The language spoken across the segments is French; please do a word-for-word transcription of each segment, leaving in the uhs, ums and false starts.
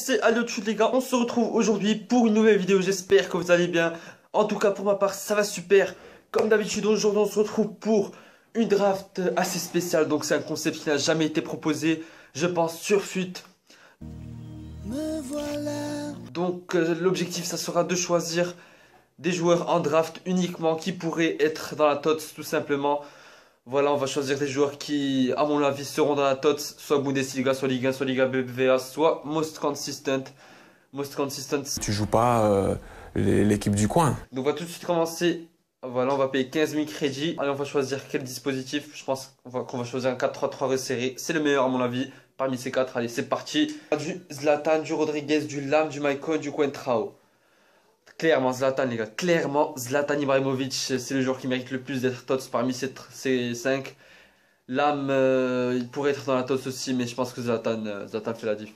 c'est AlioTute les gars, on se retrouve aujourd'hui pour une nouvelle vidéo, j'espère que vous allez bien. En tout cas pour ma part ça va super. Comme d'habitude aujourd'hui on se retrouve pour une draft assez spéciale. Donc c'est un concept qui n'a jamais été proposé, je pense, sur F U T. Me voilà. Donc euh, l'objectif ça sera de choisir des joueurs en draft uniquement qui pourraient être dans la T O T S tout simplement. Voilà, on va choisir des joueurs qui, à mon avis, seront dans la T O T S, soit Bundesliga, soit Ligue un, soit Liga B B V A, soit Most Consistent. Most Consistent. Tu joues pas euh, l'équipe du coin. Donc on va tout de suite commencer. Voilà, on va payer quinze mille crédits. Allez, on va choisir quel dispositif. Je pense qu'on va, qu'on va choisir un quatre trois trois resserré. C'est le meilleur à mon avis parmi ces quatre. Allez, c'est parti. Du Zlatan, du Rodriguez, du Lam, du Maicon, du Coentrao. Clairement Zlatan les gars, clairement Zlatan Ibrahimovic, c'est le joueur qui mérite le plus d'être T O T S parmi ces, ces cinq. Lam, euh, il pourrait être dans la T O T S aussi, mais je pense que Zlatan, euh, Zlatan fait la diff.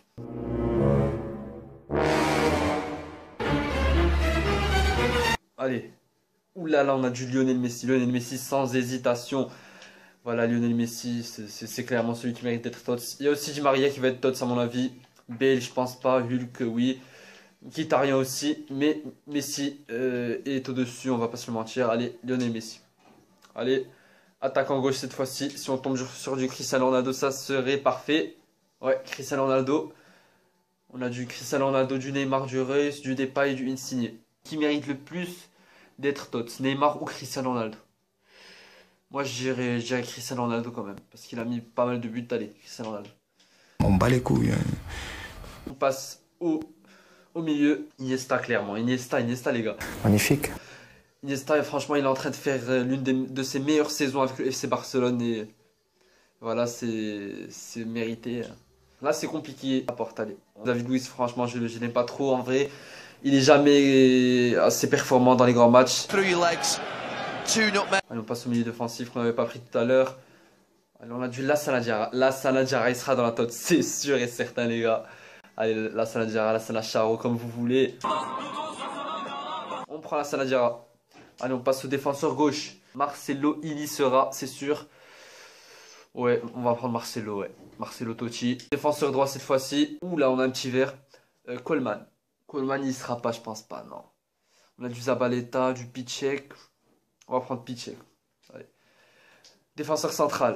Allez, oulala, on a du Lionel Messi, Lionel Messi sans hésitation. Voilà, Lionel Messi, c'est clairement celui qui mérite d'être T O T S. Il y a aussi Di Maria qui va être T O T S à mon avis. Bale, je pense pas, Hulk, oui. Mkhitaryan aussi, mais Messi euh, est au-dessus, on va pas se le mentir. Allez, Lionel Messi. Allez, attaquant gauche cette fois-ci. Si on tombe sur du Cristiano Ronaldo, ça serait parfait. Ouais, Cristiano Ronaldo. On a du Cristiano Ronaldo, du Neymar, du Reus, du Depay et du Insigne. Qui mérite le plus d'être T O T S, Neymar ou Cristiano Ronaldo? Moi, je dirais, je dirais Cristiano Ronaldo quand même, parce qu'il a mis pas mal de buts. Allez, Cristiano Ronaldo. On bat les couilles. Hein. On passe au... Au milieu, Iniesta clairement. Iniesta, Iniesta les gars. Magnifique. Iniesta, franchement, il est en train de faire l'une de ses meilleures saisons avec le F C Barcelone. Et voilà, c'est mérité. Là, c'est compliqué à porter. Allez. David Luiz, franchement, je, je n'aime pas trop en vrai. Il n'est jamais assez performant dans les grands matchs. Allez, on passe au milieu défensif qu'on n'avait pas pris tout à l'heure. Allez, on a du Lassana Diarra. Lassana Diarra, il sera dans la T O T S, c'est sûr et certain les gars. Allez, la Sanadiara, la Sanacharo, comme vous voulez. On prend la Sanadiara. Allez, on passe au défenseur gauche. Marcelo, il y sera, c'est sûr. Ouais, on va prendre Marcelo, ouais. Marcelo Totti. Défenseur droit cette fois-ci. Ouh là, on a un petit vert. Euh, Coleman. Coleman, il sera pas, je pense pas, non. On a du Zabaleta, du Piszczek. On va prendre Piszczek. Allez. Défenseur central.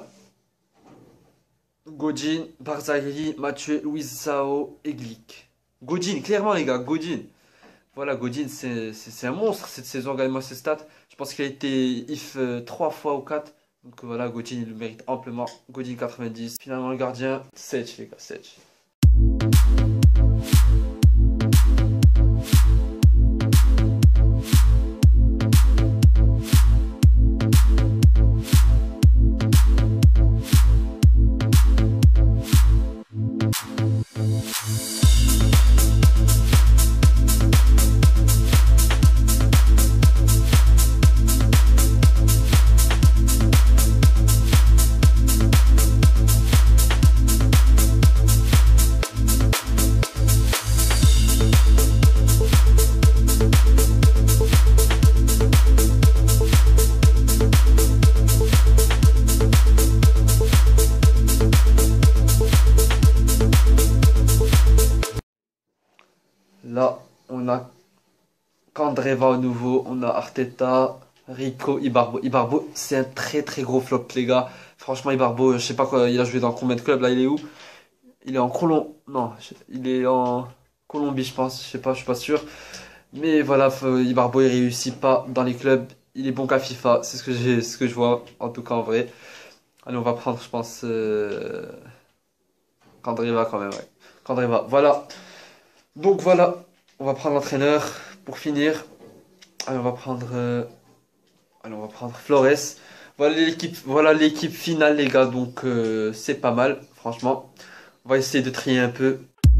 Godin, Barzagli, Mathieu, Luisao et Glick. Godin, clairement les gars, Godin. Voilà, Godin, c'est un monstre cette saison, regardez-moi ses stats. Je pense qu'il a été I F euh, trois fois ou quatre. Donc voilà, Godin, il le mérite amplement. Godin quatre-vingt-dix. Finalement, le gardien, Sech les gars, Sech. Là, on a Candreva au nouveau, on a Arteta, Rico, Ibarbo. Ibarbo, c'est un très très gros flop, les gars. Franchement, Ibarbo, je sais pas quoi, il a joué dans combien de clubs, là, il est où? Il est en Colombie, non, il est en Colombie, je pense, je sais pas, je suis pas sûr. Mais voilà, Ibarbo, il réussit pas dans les clubs, il est bon qu'à FIFA, c'est ce que j'ai, ce que je vois, en tout cas en vrai. Allez, on va prendre, je pense, euh... Candreva quand même, ouais. Candreva, voilà. Donc voilà, on va prendre l'entraîneur pour finir. Allez, on va prendre, euh... Allez, on va prendre Flores. Voilà l'équipe, voilà l'équipe finale les gars. Donc euh, c'est pas mal, franchement. On va essayer de trier un peu.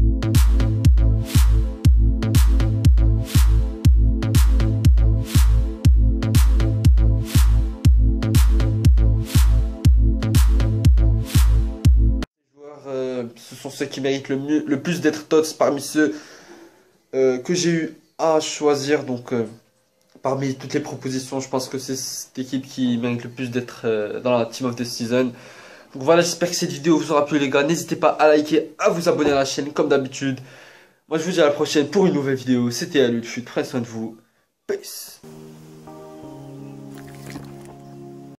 Ce sont ceux qui méritent le, mieux, le plus d'être T O T S parmi ceux euh, que j'ai eu à choisir. Donc euh, parmi toutes les propositions, je pense que c'est cette équipe qui mérite le plus d'être euh, dans la Team of the Season. Donc voilà, j'espère que cette vidéo vous aura plu les gars. N'hésitez pas à liker, à vous abonner à la chaîne comme d'habitude. Moi Moi, je vous dis à la prochaine pour une nouvelle vidéo. C'était Alutchut. Prenez soin de vous. Peace.